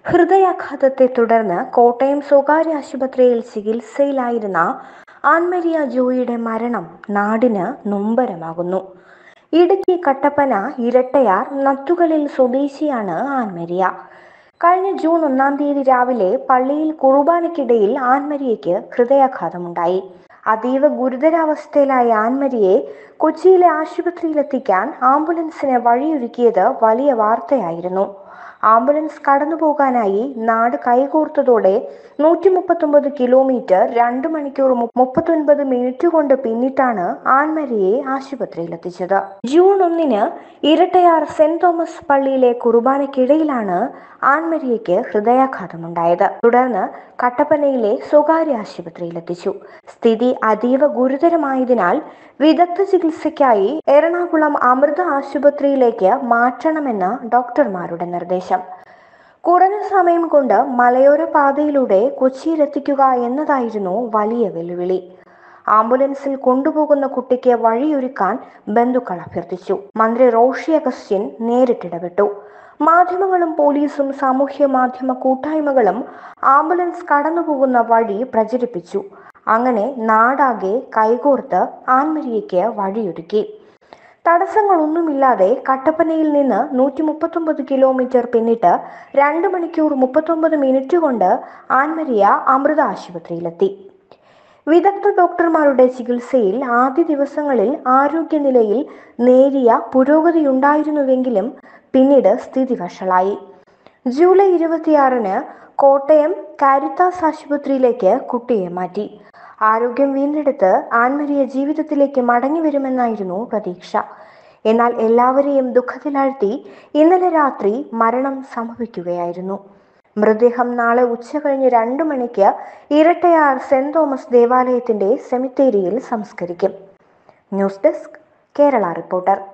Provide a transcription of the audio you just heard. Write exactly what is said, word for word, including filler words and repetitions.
ഹൃദയാഘാതത്തെ തുടർന്ന് കോട്ടയം സ്വകാര്യ ആശുപത്രിയിൽ ചികിത്സയിലായിരുന്ന ആൻമരിയ ജോയിയുടെ മരണം നാടിന് നൊമ്പരമാകുന്നു. ഇടുക്കി കട്ടപ്പന ഇരട്ടയാർ നത്തുകലിൽ സ്വദേശിയാണ് ആൻമരിയ. കഴിഞ്ഞ ജൂൺ ഒന്നാം തീയതി രാവിലെ പള്ളിയിൽ കുർബാനയ്ക്കിടയിൽ ആൻമരിയയ്ക്ക് ഹൃദയാഘാതമുണ്ടായി. അതീവ ഗുരുതരാവസ്ഥയിലായ ആൻമരിയെ കൊച്ചിയിലെ ആശുപത്രിയിലെത്തിക്കാൻ ആംബുലൻസിന് വഴിയൊരുക്കിയത് വലിയ വാർത്തയായിരുന്നു. ആംബുലൻസ് കടന്നുപോകാനായി നാട് കൈകോർത്തതോടെ നൂറ്റി മുപ്പത്തൊമ്പത് കിലോമീറ്റർ രണ്ട് മണിക്കൂർ മുപ്പത്തൊൻപത് മിനിറ്റ് കൊണ്ട് പിന്നിട്ടാണ് ആൻമരിയെ ആശുപത്രിയിലെത്തിച്ചത്. ജൂൺ ഒന്നിന് ഇരട്ടയാർ സെന്റ് തോമസ് പള്ളിയിലെ കുർബാനയ്ക്കിടയിലാണ് ആൻമരിയയ്ക്ക് ഹൃദയാഘാതമുണ്ടായത്. തുടർന്ന് കട്ടപ്പനയിലെ സ്വകാര്യ ആശുപത്രിയിലെത്തിച്ചു. സ്ഥിതി അതീവ ഗുരുതരമായതിനാൽ വിദഗ്ധ ചികിത്സയ്ക്കായി എറണാകുളം അമൃത ആശുപത്രിയിലേക്ക് മാറ്റണമെന്ന് ഡോക്ടർമാരുടെ നിർദ്ദേശം. കുറഞ്ഞ സമയം കൊണ്ട് മലയോര പാതയിലൂടെ കൊച്ചിയിലെത്തിക്കുക എന്നതായിരുന്നു വലിയ വെല്ലുവിളി. ആംബുലൻസിൽ കൊണ്ടുപോകുന്ന കുട്ടിക്ക് വഴിയൊരുക്കാൻ ബന്ധുക്കൾ അഭ്യർത്ഥിച്ചു. മന്ത്രി റോഷി അഗസ്റ്റിൻ നേരിട്ടിടപെട്ടു. മാധ്യമങ്ങളും പോലീസും സാമൂഹ്യ മാധ്യമ കൂട്ടായ്മകളും ആംബുലൻസ് കടന്നുപോകുന്ന വഴി പ്രചരിപ്പിച്ചു. അങ്ങനെ നാടാകെ കൈകോർത്ത് ആൻമരിയയ്ക്ക് വഴിയൊരുക്കി. തടസ്സങ്ങളൊന്നുമില്ലാതെ കട്ടപ്പനയിൽ നിന്ന് നൂറ്റി മുപ്പത്തൊമ്പത് കിലോമീറ്റർ പിന്നിട്ട് രണ്ട് മണിക്കൂർ മുപ്പത്തൊമ്പത് മിനിറ്റ് കൊണ്ട് ആൻമരിയ അമൃത ആശുപത്രിയിലെത്തി. വിദഗ്ധ ഡോക്ടർമാരുടെ ചികിത്സയിൽ ആദ്യ ദിവസങ്ങളിൽ ആരോഗ്യനിലയിൽ നേരിയ പുരോഗതിയുണ്ടായിരുന്നുവെങ്കിലും പിന്നീട് സ്ഥിതി വഷളായി. ജൂലൈ ഇരുപത്തിയാറിന് കോട്ടയം കാരിത്താസ് ആശുപത്രിയിലേക്ക് കുട്ടിയെ മാറ്റി. ആരോഗ്യം വീണ്ടെടുത്ത് ആൻമരിയ ജീവിതത്തിലേക്ക് മടങ്ങി വരുമെന്നായിരുന്നു പ്രതീക്ഷ. എന്നാൽ എല്ലാവരെയും ദുഃഖത്തിലാഴ്ത്തി ഇന്നലെ രാത്രി മരണം സംഭവിക്കുകയായിരുന്നു. മൃതദേഹം നാളെ ഉച്ചകഴിഞ്ഞ് രണ്ടു മണിക്ക് ഇരട്ടയാർ സെന്റ് തോമസ് ദേവാലയത്തിന്റെ സെമിത്തേരിയിൽ സംസ്കരിക്കും. News desk Kerala reporter.